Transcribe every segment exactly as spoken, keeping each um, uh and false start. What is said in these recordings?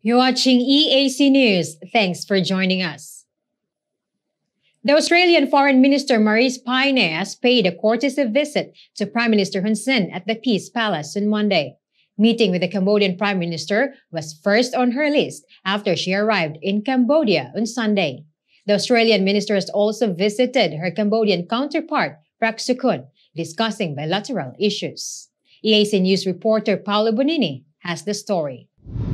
You're watching E A C News. Thanks for joining us. The Australian Foreign Minister Marise Payne has paid a courtesy visit to Prime Minister Hun Sen at the Peace Palace on Monday. Meeting with the Cambodian Prime Minister was first on her list after she arrived in Cambodia on Sunday. The Australian minister has also visited her Cambodian counterpart, Prak Sokhon, discussing bilateral issues. E A C News reporter Paolo Bonini has the story.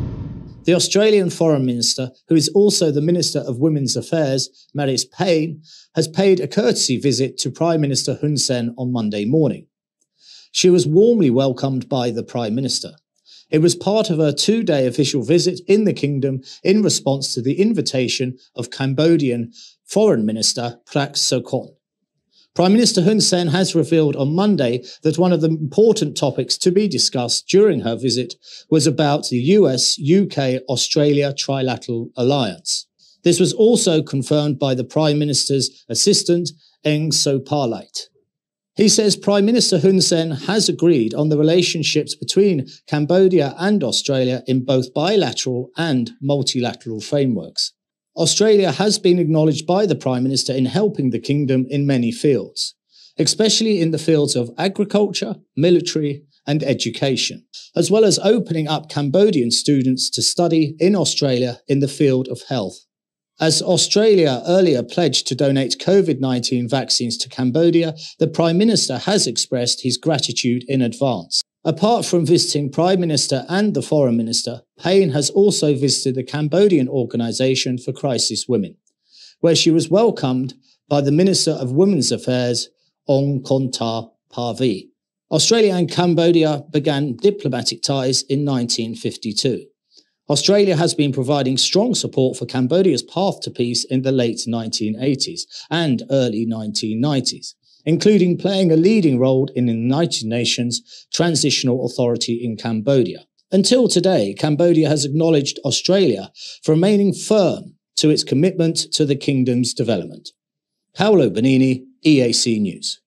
The Australian Foreign Minister, who is also the Minister of Women's Affairs, Marise Payne, has paid a courtesy visit to Prime Minister Hun Sen on Monday morning. She was warmly welcomed by the Prime Minister. It was part of her two-day official visit in the kingdom in response to the invitation of Cambodian Foreign Minister Prak Sokhon. Prime Minister Hun Sen has revealed on Monday that one of the important topics to be discussed during her visit was about the U S U K Australia trilateral alliance. This was also confirmed by the Prime Minister's assistant, Eng Soparlite. He says Prime Minister Hun Sen has agreed on the relationships between Cambodia and Australia in both bilateral and multilateral frameworks. Australia has been acknowledged by the Prime Minister in helping the kingdom in many fields, especially in the fields of agriculture, military and education, as well as opening up Cambodian students to study in Australia in the field of health. As Australia earlier pledged to donate COVID nineteen vaccines to Cambodia, the Prime Minister has expressed his gratitude in advance. Apart from visiting Prime Minister and the Foreign Minister, Payne has also visited the Cambodian Organisation for Crisis Women, where she was welcomed by the Minister of Women's Affairs, Ong Konta Parvi. Australia and Cambodia began diplomatic ties in nineteen fifty-two. Australia has been providing strong support for Cambodia's path to peace in the late nineteen eighties and early nineteen nineties. Including playing a leading role in the United Nations Transitional Authority in Cambodia. Until today, Cambodia has acknowledged Australia for remaining firm to its commitment to the kingdom's development. Paolo Bonini, E A C News.